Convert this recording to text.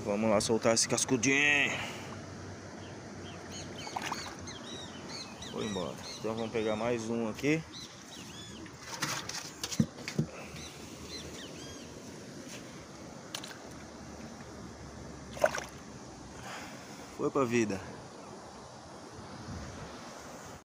Vamos lá soltar esse cascudinho. Foi embora. Então vamos pegar mais um aqui. Foi pra vida.